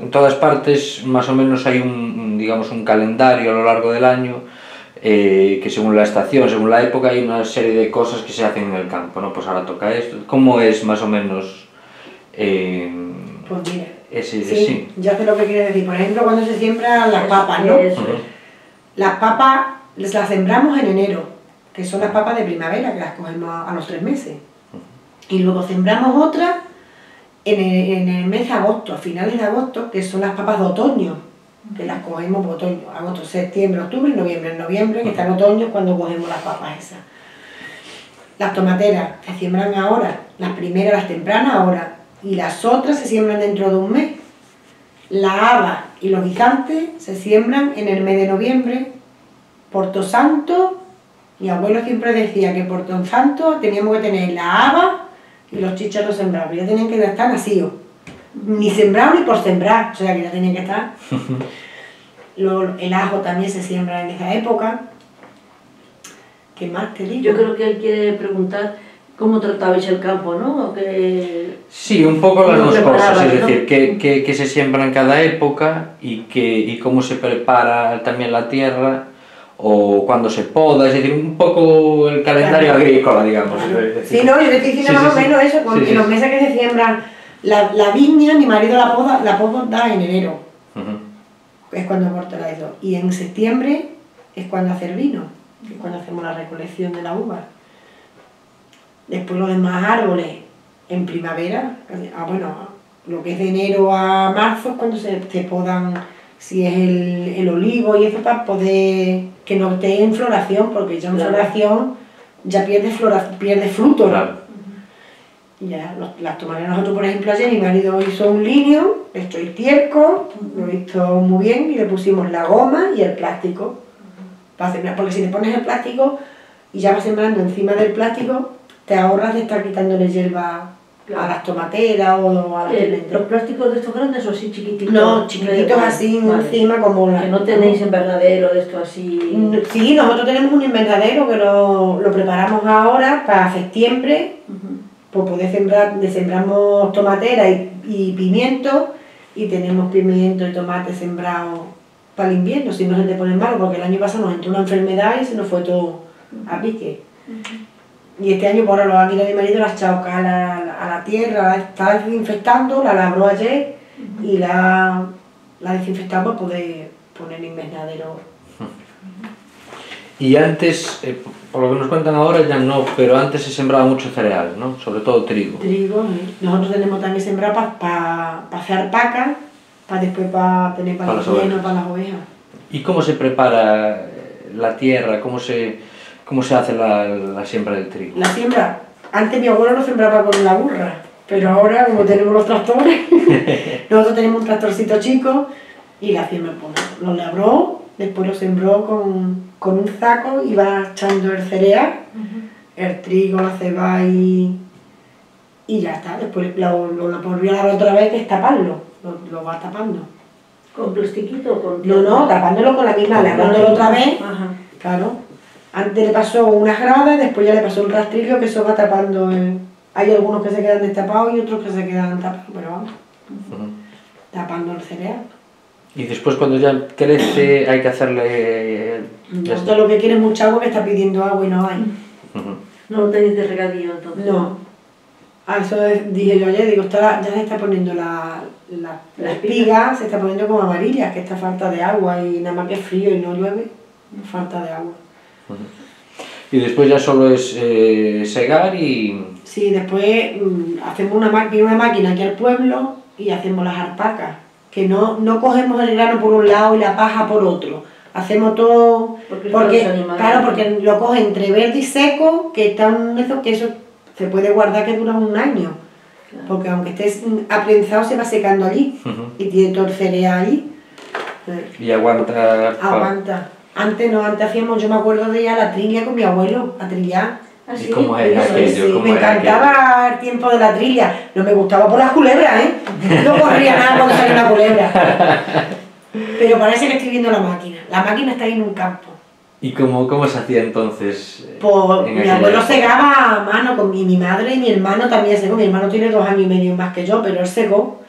en todas partes más o menos hay digamos, un calendario a lo largo del año que según la estación, según la época, hay una serie de cosas que se hacen en el campo, ¿no? Pues ahora toca esto. ¿Cómo es más o menos? Pues mira, sí, ya sé lo que quiere decir. Por ejemplo, cuando se siembran las papas, ¿no? Las papas las sembramos en enero, que son las papas de primavera, que las cogemos a los 3 meses. Y luego sembramos otras en el mes de agosto, a finales de agosto, que son las papas de otoño, que las cogemos por otoño, agosto, septiembre, octubre, noviembre. En noviembre, que está en otoño, es cuando cogemos las papas esas. Las tomateras se siembran ahora, las primeras, las tempranas ahora, y las otras se siembran dentro de un mes. La haba y los guisantes se siembran en el mes de noviembre. Por Todos Santos, mi abuelo siempre decía que por Todos Santos teníamos que tener la haba y los chícharos sembrados, ya tenían que estar nacidos, ni sembrados ni por sembrar, o sea que ya tenían que estar. El ajo también se siembra en esa época. ¿Qué más te digo? Yo creo que él quiere preguntar cómo tratabais el campo, ¿no? Sí, un poco las dos cosas, es decir, que se siembra en cada época y cómo se prepara también la tierra, o cuando se poda, es decir, un poco el calendario agrícola, digamos. Claro. Sí, no, yo te estoy diciendo más o menos eso, porque los meses que se siembran, la viña, mi marido la poda en enero, es cuando corta la eso, y en septiembre es cuando hace el vino, es cuando hacemos la recolección de la uva. Después los demás árboles, en primavera, bueno, lo que es de enero a marzo es cuando se podan, si es el olivo y eso, para poder que no esté en floración, porque ya en floración ya pierde fruto. Claro. Ya, las tomateras, nosotros por ejemplo ayer mi marido hizo un linio, esto es tierco, lo hizo muy bien y le pusimos la goma y el plástico para sembrar, porque si le pones el plástico y ya vas sembrando encima del plástico, te ahorras de estar quitándole hierba a las tomateras o a las pimentas. ¿Los plásticos de estos grandes o así chiquititos? No, chiquititos así encima como la... Que no tenéis invernadero de esto así... Sí, nosotros tenemos un invernadero que lo preparamos ahora para septiembre, pues poder sembrar, sembramos tomatera y pimiento, y tenemos pimiento y tomate sembrado para el invierno, si no se te pone malo, porque el año pasado nos entró una enfermedad y se nos fue todo a pique. Y este año, por ahora, lo ha quitado mi marido, la ha echado a la tierra, la está desinfectando, la labró ayer y la desinfectamos para poder poner invernadero. Y antes, por lo que nos cuentan ahora ya no, pero antes se sembraba mucho cereal, ¿no? Sobre todo trigo. Trigo, nosotros tenemos también sembrado para hacer alpacas, para después para tener para las ovejas. ¿Y cómo se prepara la tierra? ¿Cómo se hace la siembra del trigo? La siembra, antes mi abuelo lo sembraba con la burra, pero ahora como tenemos los tractores, nosotros tenemos un tractorcito chico y la siembra lo labró, después lo sembró con un saco y va echando el cereal, el trigo, la ceba y ya está. Después lo volvió a labrar otra vez, que es taparlo, lo va tapando. ¿Con plastiquito o con...? No, tapándolo con la misma, labrándolo otra vez, claro. Antes le pasó unas gradas, después ya le pasó un rastrillo que eso va tapando. Hay algunos que se quedan destapados y otros que se quedan tapados, pero vamos, tapando el cereal. Y después cuando ya crece hay que hacerle... Esto lo que quiere es mucha agua, que está pidiendo agua y no hay. ¿No lo tenéis de regadío entonces? No. Eso dije yo ayer, digo, ya se está poniendo la espiga, se está poniendo como amarillas, que está falta de agua y nada más que es frío y no llueve, falta de agua. Y después ya solo es segar y... Sí, después hacemos una máquina aquí al pueblo y hacemos las alpacas, que no cogemos el grano por un lado y la paja por otro. Hacemos todo, porque lo coge entre verde y seco, que eso se puede guardar, que dura un año, porque aunque esté aprensado se va secando allí y tiene todo el cereal allí. Y aguanta. Antes hacíamos, yo me acuerdo de ir a la trilla con mi abuelo, a trillar. ¿Y cómo era aquello? Sí, me encantaba el tiempo de la trilla. No me gustaba por las culebras, ¿eh? No corría nada cuando salía una culebra. Pero parece que estoy viendo la máquina. La máquina está ahí en un campo. ¿Y cómo se hacía entonces? Pues mi abuelo segaba a mano, mi madre y mi hermano también segó. Mi hermano tiene 2 años y medio más que yo, pero él segó.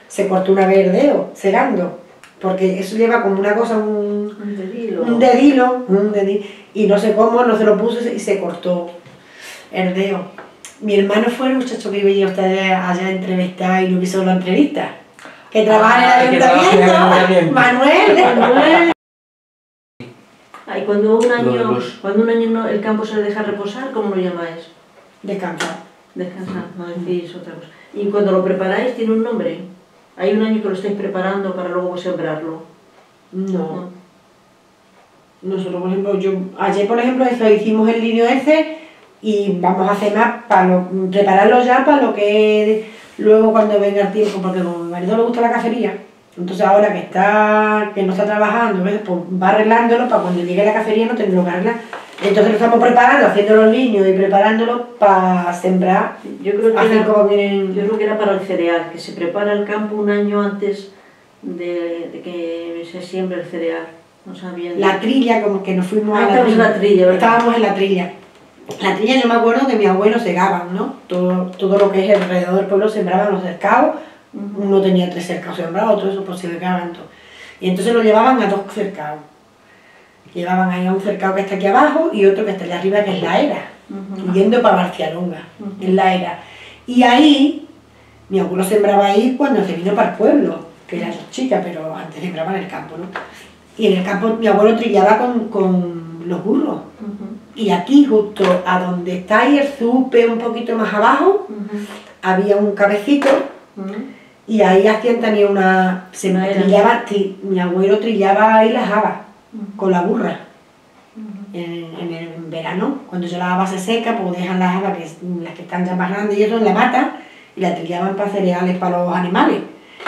se cortó una vez herdeo, segando, porque eso lleva como una cosa, un dedilo, y no sé cómo, no se lo puso y se cortó herdeo. Mi hermano fue el muchacho que venía ustedes allá a entrevistar y no quiso la entrevista, que trabaja en el ayuntamiento, Manuel. Ay, cuando un año el campo se le deja reposar, ¿cómo lo llamáis? Descansar. Descansar, no decís otra cosa. Y cuando lo preparáis, ¿tiene un nombre? ¿Hay un año que lo estáis preparando para luego sembrarlo? No. Nosotros, por ejemplo, ayer, por ejemplo, hicimos el líneo ese y vamos a hacer más para prepararlo ya para lo que luego cuando venga el tiempo, porque como a mi marido le gusta la cacería, entonces ahora que no está trabajando, pues va arreglándolo para cuando llegue la cacería no tenerlo que arreglar. Entonces lo estamos preparando, haciendo los líneos y preparándolo para sembrar. Yo creo que era para el cereal, que se prepara el campo un año antes de que se siembre el cereal. No sabía. La trilla, como que nos fuimos a la trilla. Estábamos en la trilla. La trilla, yo me acuerdo que mis abuelos segaban, ¿no? Todo lo que es alrededor del pueblo sembraban los cercados. Uno tenía 3 cercados sembrados, otro eso pues se segaban todo. Y entonces lo llevaban a 2 cercados. Llevaban ahí a un cercado que está aquí abajo y otro que está allá arriba, que es la era, yendo para Barcialonga, en la era. Y ahí, mi abuelo sembraba ahí cuando se vino para el pueblo, que era chica, pero antes sembraba en el campo, ¿no? Y en el campo mi abuelo trillaba con los burros. Y aquí, justo a donde está ahí el zupe, un poquito más abajo, había un cabecito, y ahí hacían también mi abuelo trillaba ahí las habas, con la burra. En el verano, cuando ya la haba se seca, pues dejan las habas, las que están ya más grandes y eso, en la mata, y la trillaban para cereales para los animales.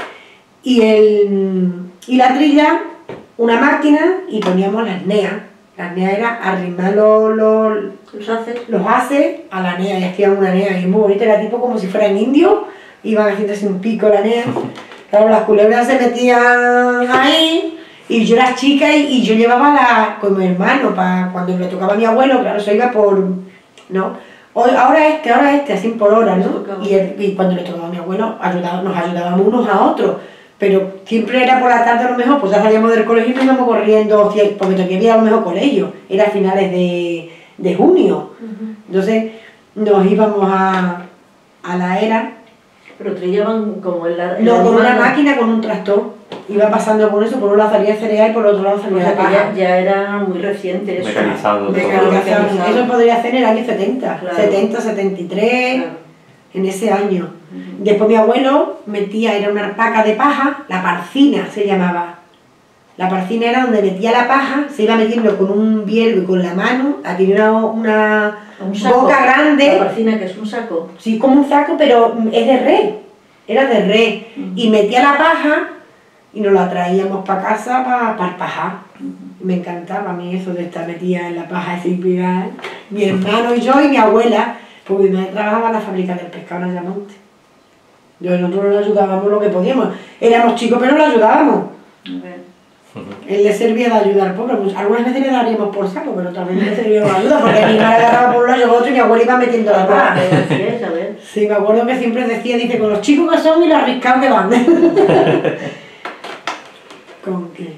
Y la trilla, una máquina, y poníamos las neas. Las neas era arrimar los haces a la nea, y hacían una nea, y muy bonita, era tipo como si fueran indios, iban haciéndose un pico la nea. Claro, las culebras se metían ahí, y yo era chica y yo llevaba con mi hermano, cuando le tocaba a mi abuelo, claro, eso iba por, ¿no? Ahora este, así por horas, ¿no? Y cuando le tocaba a mi abuelo, nos ayudábamos unos a otros, pero siempre era por la tarde a lo mejor, pues ya salíamos del colegio y nos íbamos corriendo, porque todavía había a lo mejor colegio, era a finales de junio, entonces nos íbamos a la era. Pero trillaban como no, con una máquina, con un tractor. Iba pasando con eso, por un lado salía cereal y por otro lado salía la paja. Ya era muy reciente eso. Mecanizado. Eso podría ser en el año 70, claro. 70, 73, claro. En ese año. Después mi abuelo metía, era una paca de paja, la parcina se llamaba. La parcina era donde metía la paja, se iba metiendo con un bielgo y con la mano, aquí era una boca grande. La parcina, que es un saco. Sí, como un saco, pero es de res, era de res. Y metía la paja y nos la traíamos para casa para pajar. Me encantaba a mí eso de estar metida en la paja sin pigar. Mi hermano y yo y mi abuela, porque mi madre trabajaba en la fábrica del pescado en Ayamonte. Nosotros le ayudábamos lo que podíamos. Éramos chicos, pero le ayudábamos. Él le servía de ayudar, pobre, pues algunas veces le daríamos por saco, pero también le servía de ayuda, porque mi madre agarraba por un lado y otro y mi abuela iba metiendo la paja. Sí, me acuerdo que siempre decía, dice, con los chicos que son y los arriscados que van. ¿Con qué?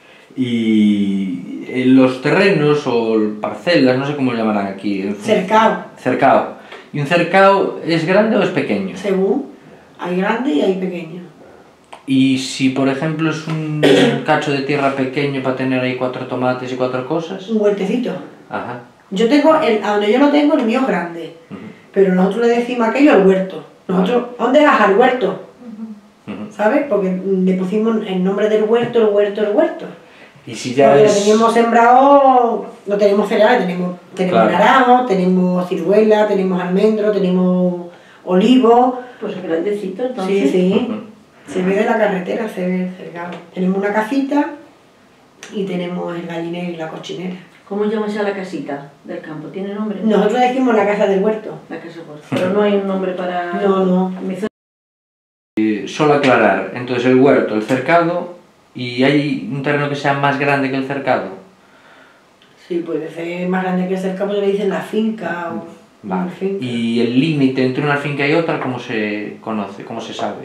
Y en los terrenos o parcelas, no sé cómo lo llamarán aquí. Cercado. Cercado. ¿Y un cercado es grande o es pequeño? Según, hay grande y hay pequeño. Y si por ejemplo es un cacho de tierra pequeño para tener ahí 4 tomates y 4 cosas. Un huertecito. Ajá. Yo tengo, a donde yo lo tengo, el mío es grande. Pero nosotros le decimos aquello al huerto. Nosotros, ¿dónde vas al huerto? ¿Sabes? Porque le pusimos el nombre del huerto, el huerto. Y si ya porque lo teníamos sembrado, no tenemos cereales, tenemos claro. Naranjo, tenemos ciruela, tenemos almendro, tenemos olivo. Pues grandecito entonces. Sí. Se ve de la carretera, se ve cercado. Tenemos una casita y tenemos el gallinero y la cochinera. ¿Cómo llamas a la casita del campo? ¿Tiene nombre? Nosotros decimos la casa del huerto. La casa del huerto. Pero no hay un nombre para... No. Solo aclarar, entonces el huerto, el cercado, ¿y hay un terreno que sea más grande que el cercado? Sí, puede ser más grande que el cercado, le dicen la finca o... Vale. Finca. ¿Y el límite entre una finca y otra cómo se conoce, cómo se sabe?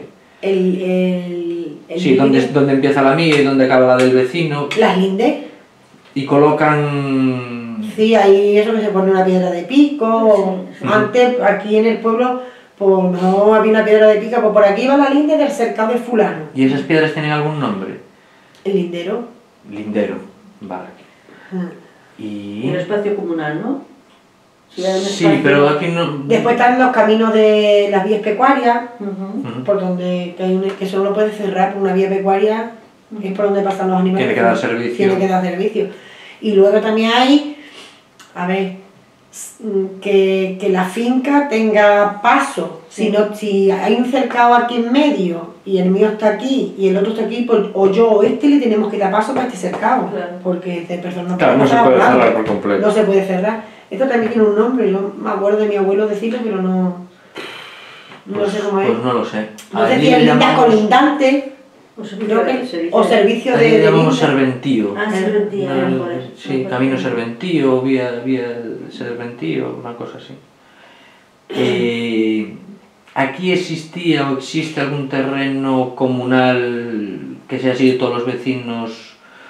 Sí, donde empieza la mía y donde acaba la del vecino. Las lindes. Y colocan... Sí, ahí eso que se pone una piedra de pico. Sí. Antes, aquí en el pueblo, pues no había una piedra de pico, pues por aquí va la linde del cercado de fulano. ¿Y esas piedras tienen algún nombre? El lindero. Lindero, vale. Y el espacio comunal, ¿no? Sí, pero aquí no... Después están los caminos de las vías pecuarias, por donde que solo puede cerrar por una vía pecuaria, es por donde pasan los animales. Tiene que dar servicio. Tiene que dar servicio. Y luego también hay, a ver, que la finca tenga paso. Sí. Si hay un cercado aquí en medio y el mío está aquí y el otro está aquí, pues, o yo o este le tenemos que dar paso para este cercado, claro. Porque de personas no se puede cerrar por completo. No se puede cerrar. Esto también tiene un nombre, yo me acuerdo de mi abuelo decirlo, pero no sé cómo es. Pues no lo sé. No sé si es linda colindante o servicio de llamamos serventío. Serventío, sí, camino serventío, vía serventío, una cosa así. ¿Aquí existía o existe algún terreno comunal que sea así de todos los vecinos?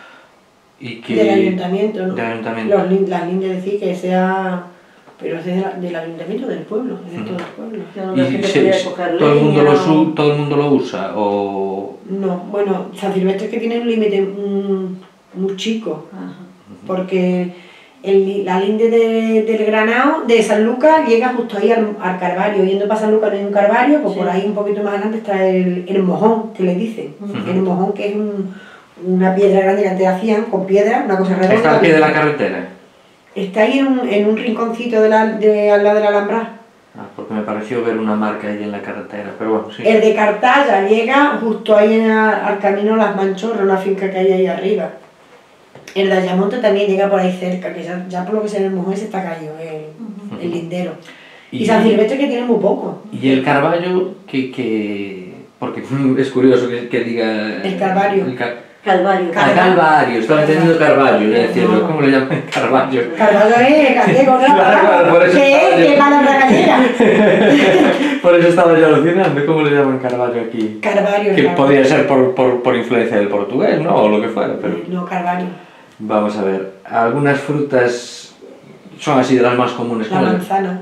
Y que... Del ayuntamiento, ¿no? Del ayuntamiento. Las líneas decir que sea... Pero es del ayuntamiento del pueblo, de todo el pueblo. ¿Y todo el mundo lo usa? O... No, bueno, San Silvestre es que tiene un límite muy chico. Porque la linde del Granado, de San Lucas, llega justo ahí al Calvario. Yendo para San Lucas no hay un Calvario, pues por ahí un poquito más adelante está el mojón, que le dicen. El mojón, que es una piedra grande que antes hacían, con piedra, una cosa redonda. ¿Está al pie de la carretera? Está ahí en un rinconcito al lado de la Alhambra. Porque me pareció ver una marca ahí en la carretera, pero bueno, sí. El de Cartaya llega justo ahí al camino Las Manchorras, una finca que hay ahí arriba. El de Ayamonte también llega por ahí cerca, que ya por lo que se ve en el mojón se está caído, el lindero. Y San Silvestre que tiene muy poco. Y el Carballo, porque es curioso que diga... El Calvario. Calvario. Calvario, estaba entendiendo Carballo, es decir, ¿cómo le llaman Carballo? Carballo es gallego, ¿no? Claro, por eso ¿Qué palabra gallega? Por eso estaba yo alucinando, ¿cómo le llaman Carballo aquí? Carballo. Que podría ser por influencia del portugués, ¿no? O lo que fuera, pero... No, Carballo. Vamos a ver, algunas frutas son así de las más comunes. La manzana.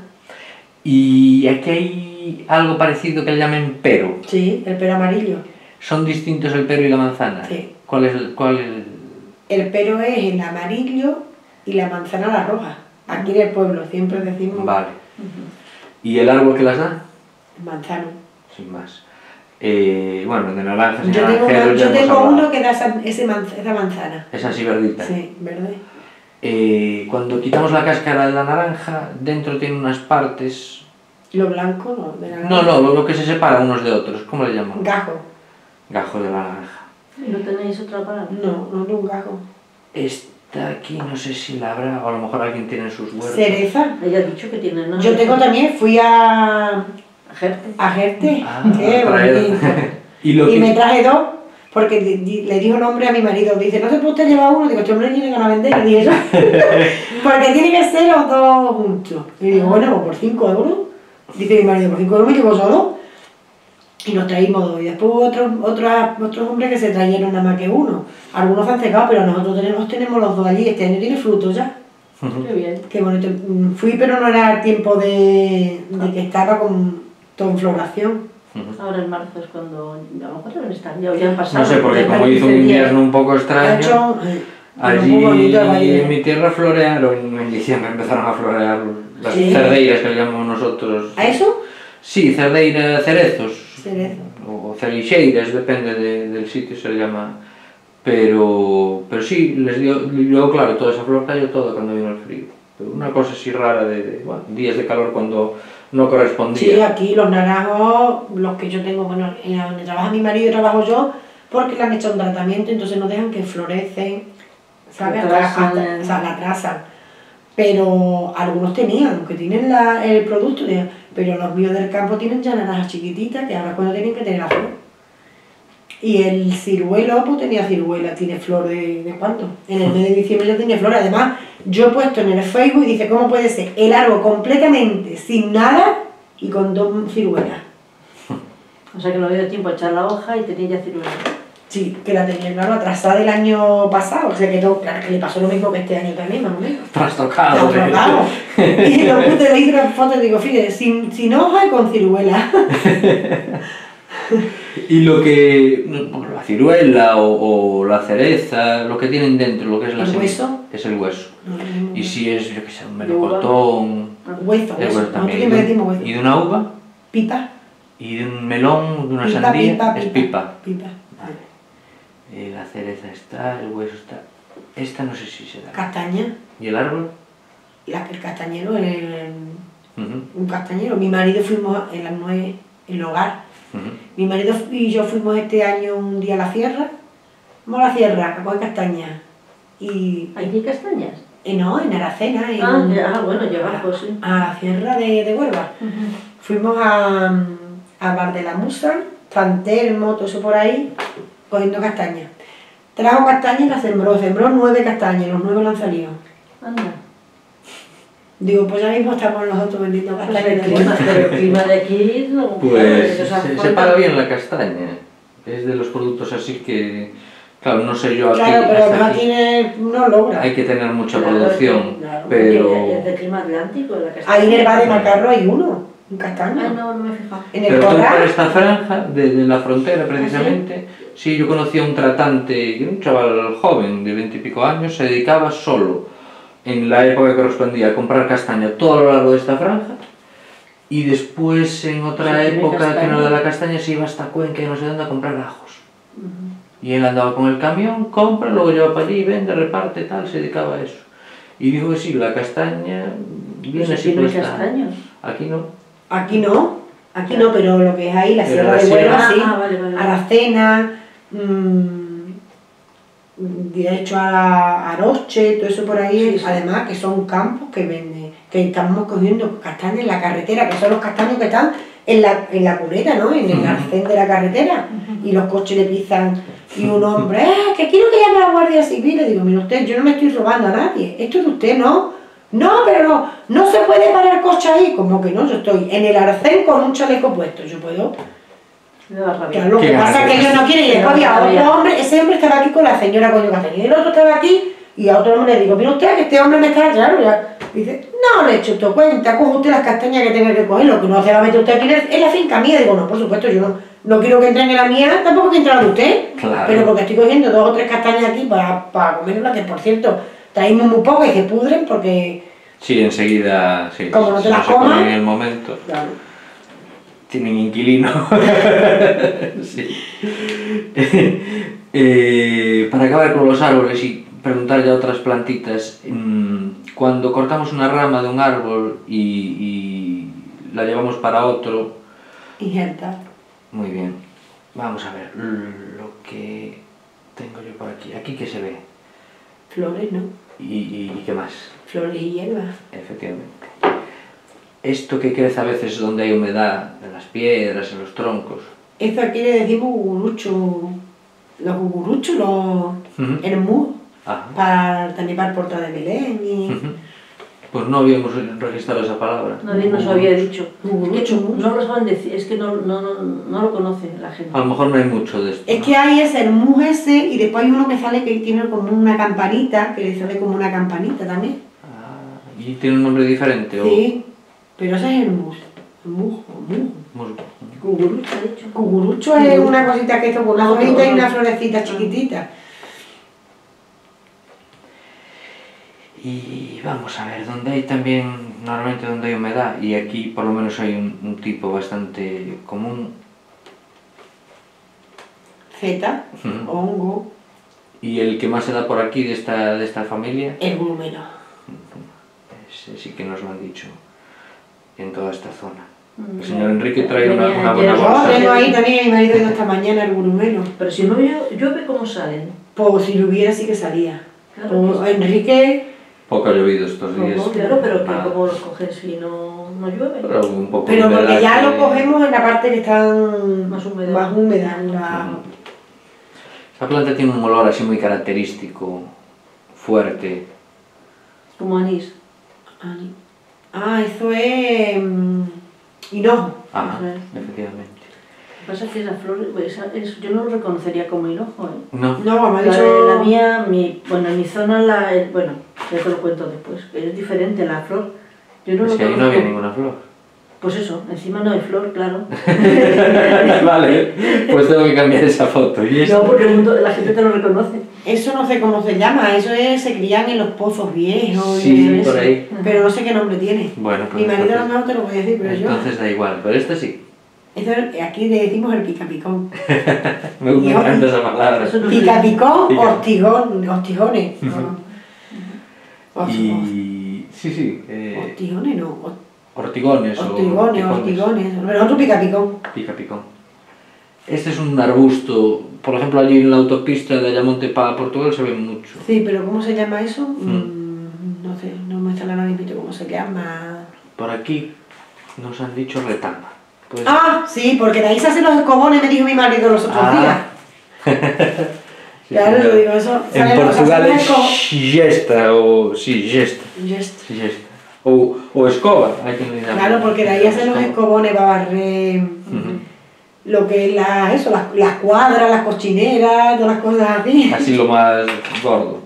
Y aquí hay algo parecido que le llamen pero. Sí, el pero amarillo. ¿Son distintos el pero y la manzana? Sí. ¿Cuál es El pero es el amarillo y la manzana la roja. Aquí en el pueblo siempre decimos... Vale. ¿Y el árbol que las da? Manzano. Sin más. Bueno, de naranjas y yo tengo uno que da esa manzana. Es así verdita. Sí, verde. Cuando quitamos la cáscara de la naranja, dentro tiene unas partes... ¿Lo blanco no? De la naranja. No, lo que se separa unos de otros. ¿Cómo le llaman? Gajo. Gajo de la naranja. ¿No tenéis otra palabra? No tengo un gajo. Esta aquí no sé si la habrá, o a lo mejor alguien tiene en sus huertos. Cereza. Ella ha dicho que tiene, ¿no? Yo tengo también, fui a Jerte. Qué bonito. Y me traje dos, porque le dijo el hombre a mi marido, dice, ¿no se puede usted llevar uno? Digo, este hombre tiene que no vender, y dije, porque tiene que ser los dos juntos. Y digo, bueno, pues por 5 euros. Dice mi marido, por 5 euros me llevo solo. Y nos traímos dos. Y después otros hombres que se trajeron nada más que uno. Algunos se han secado, pero nosotros tenemos los dos allí. Este año tiene frutos ya. Qué bien. Qué bonito. Fui, pero no era tiempo de que estaba con todo en floración. Ahora en marzo es cuando a lo mejor deben estar, ya han pasado. No sé, porque como hizo un invierno un poco extraño, allí en mi tierra florearon, en diciembre empezaron a florear las cerdeiras que le llamamos nosotros. ¿A eso? Sí, cerezos. Cerezo. O celixeiras, depende del sitio se le llama. Pero sí, les dio, luego claro, toda esa flor cayó todo cuando vino el frío. Pero una cosa así rara bueno, días de calor cuando no correspondía. Sí, aquí los naranjos, los que yo tengo, bueno, en donde trabaja mi marido y trabajo yo, porque le han hecho un tratamiento, entonces no dejan que florecen, ¿sabes? La atrasan. Pero algunos tenían, que tienen el producto, pero los míos del campo tienen ya naranjas chiquititas, que ahora es cuando tienen que tener la flor. Y el ciruelo, pues tenía ciruela, tiene flor ¿de cuánto? En el mes de diciembre ya tenía flor. Además, yo he puesto en el Facebook y dice, ¿cómo puede ser el árbol completamente sin nada y con 2 ciruelas? O sea que no había tiempo a echar la hoja y tenía ya ciruela. Sí, que la tenía, claro, atrasada del año pasado, o sea que no, claro, que le pasó lo mismo que este año también, más o menos. Trastocado. Trastocado. Y lo puse, le hice una foto y digo, fíjate, sin hoja y con ciruela. Y lo que, la ciruela o la cereza, lo que tienen dentro, lo que es la ¿El hueso? Es el hueso. No. Y si es, yo qué sé, un melocotón, Hueso, el hueso también. Nosotros decimos hueso. ¿Y de una uva? Pipa. ¿Y de un melón, de una Pipa, sandía? pipa, Es pipa. pipa. Vale. La cereza está, el hueso está. Esta no sé si se da. Castaña. ¿Y el árbol? El castañero, un castañero. Mi marido fuimos en las 9, en el hogar. Mi marido y yo fuimos este año un día a la sierra. Vamos a la sierra a coger castañas. ¿Hay aquí castañas? No, en Aracena. Bueno, ya abajo, sí. A la sierra de Huelva. Fuimos a Bar de la Musa, San Telmo, todo eso por ahí, cogiendo castañas. Trajo castañas y las sembró 9 castañas, los 9 le han salido. Anda. Digo, pues ya mismo estamos nosotros vendiendo castañas. Pero el clima de aquí no... Pues se paga bien la castaña. Es de los productos así que... Claro, no sé yo aquí... Claro, pero no logra. Hay que tener mucha producción, claro, pero... Es del clima atlántico, de la castaña. Ahí en el bar de Macarro hay uno, un castaño. Ay, no me he fijado. En el Pero tú corral. por esta franja de la frontera precisamente, sí, yo conocí a un tratante, un chaval joven de 20 y pico años, se dedicaba solo, en la época que correspondía, a comprar castaña todo a lo largo de esta franja, y después en otra época que no era de la castaña se iba hasta Cuenca y no sé dónde a comprar ajos. Y él andaba con el camión, compra, luego lleva para allí, vende, reparte, tal, se dedicaba a eso. Y dijo que sí, la castaña viene así por esta. Aquí no. Aquí no, pero lo que es ahí, la Sierra de Huelva, sí. Vale. Aracena, de hecho a Aroche, todo eso por ahí, sí. Además que son campos que venden, que estamos cogiendo castañas en la carretera, que son los castaños que están en la cuneta, ¿no? En el arcén de la carretera, y los coches le pisan, y un hombre, que quiero que llame a la Guardia Civil, le digo, mira usted, yo no me estoy robando a nadie, esto es de usted, ¿no? No, pero no se puede parar coche ahí, como que no, yo estoy en el arcén con un chaleco puesto, yo puedo. Claro, lo que pasa es que yo no quiero, y después había otro hombre, ese hombre estaba aquí con la señora coño castaña, y el otro estaba aquí, y a otro hombre le digo, mira usted, que este hombre me está, claro, ya. Dice, no le he hecho tu cuenta, coge usted las castañas que tenga que coger, lo que no se va a meter usted aquí en la finca mía. Digo, no, por supuesto, yo no quiero que entren en la mía, tampoco que entre la de usted, claro. Pero porque estoy cogiendo 2 o 3 castañas aquí para comerlas, que por cierto, traímos muy poco y se pudren porque... Sí, enseguida, sí, como no te las se comas, comen en el momento. Claro. Tienen inquilino. Sí. Para acabar con los árboles y preguntar ya otras plantitas, cuando cortamos una rama de un árbol y la llevamos para otro... Injertar. Muy bien. Vamos a ver lo que tengo yo por aquí. ¿Aquí qué se ve? Flores, ¿no? ¿Y qué más? Flores y hierbas. Efectivamente. Esto que crece a veces donde hay humedad, en las piedras, en los troncos. Esto aquí le decimos gugurucho. Los guguruchos, el mus. También para el portal de Belén y... Pues no habíamos registrado esa palabra. Nadie nos había dicho. Es que no lo saben decir, es que no lo conocen la gente. A lo mejor no hay mucho de esto. Es que hay el mus ese y después hay uno que sale que tiene como una campanita, que le sale como una campanita también. ¿Y tiene un nombre diferente? Sí, pero ese es el mus. Cucurucho, ha dicho. Cucurucho es una cosita que hizo con una hojita y una florecita chiquitita. Y vamos a ver, donde hay también, normalmente donde hay humedad, y aquí por lo menos hay un tipo bastante común. Feta, hongo. ¿Y el que más se da por aquí de esta familia? El grumelo. Ese sí que nos lo han dicho en toda esta zona. El señor Enrique trae una buena bolsa. Yo tengo ahí también, mi marido ido esta mañana el grumelo. Pero si no llueve, ¿cómo salen? Pues si lloviera sí que salía. Claro, pues, Enrique... Poco ha llovido estos días. Claro, pero ¿cómo los coges si no llueve? Pero un poco pero porque ya lo cogemos en la parte que están más húmeda. Esta planta tiene un olor así muy característico, fuerte. Como anís. Eso es hinojo. Ajá, efectivamente. Lo que pasa es que esa flor, yo no lo reconocería como hinojo, ¿eh? No. No, me ha dicho... La mía, en mi zona, bueno, ya te lo cuento después, es diferente la flor. Yo no Es lo que ahí no conozco. había ninguna flor. Pues eso, encima no hay flor, claro. Vale, pues tengo que cambiar esa foto. ¿Y esto? No, porque la gente te lo reconoce. Eso no sé cómo se llama, eso es, se crían en los pozos viejos. Sí, y por eso. ahí. Pero no sé qué nombre tiene. Bueno, pues Mi marido a lo entonces- mejor te lo voy a decir, pero yo... Entonces da igual, pero esta sí. Aquí le decimos el picapicón. Me encanta esa palabra. Eso no Picapicón, Pica. hostigones. Y... Sí. Hostigones no, Hortigones o... hostigones. Pero otro picapicón. Pica-picón. Este es un arbusto, por ejemplo, allí en la autopista de Ayamonte para Portugal se ve mucho. Sí, pero ¿cómo se llama eso? No sé, no me sale ahora mismo cómo se llama. Por aquí nos han dicho retama. Pues, Ah, sí, porque de ahí se hacen los escobones, me dijo mi marido los otros días. sí, Claro, yo digo eso. en salen los- Portugal salen es los gesta o... Sí, gesta. Just. Gesta. O escoba, hay que le llama. Claro, porque de ahí hacen los escobones para barrer lo que es las cuadras, las cochineras, todas las cosas así. Así lo más gordo.